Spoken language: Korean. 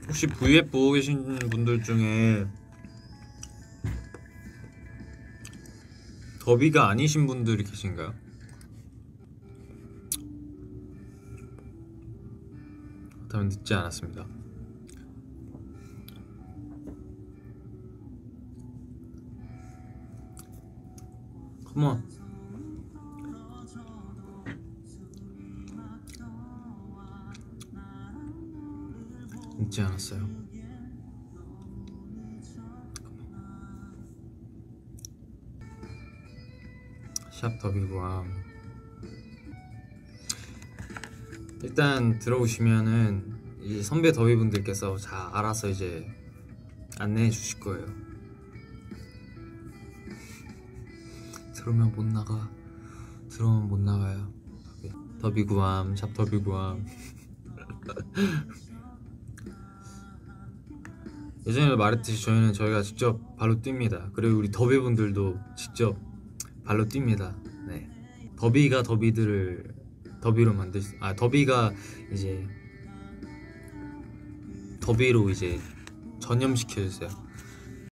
혹시 V앱 보고 계신 분들 중에 더비가 아니신 분들이 계신가요? 그렇다면 늦지 않았습니다. 컴온. 늦지 않았어요. 샵 더비구함. 일단 들어오시면은 이 선배 더비분들께서 다 알아서 이제 안내해 주실 거예요. 들어오면 못 나가. 들어오면 못 나가요. 더비구함, 샵 더비구함. 예전에 말했듯이 저희가 직접 발로 뜁니다. 그리고 우리 더비분들도 직접 발로 뜁니다. 네. 더비가 더비들을 더비로 더비가 이제 더비로 이제 전염시켜주세요.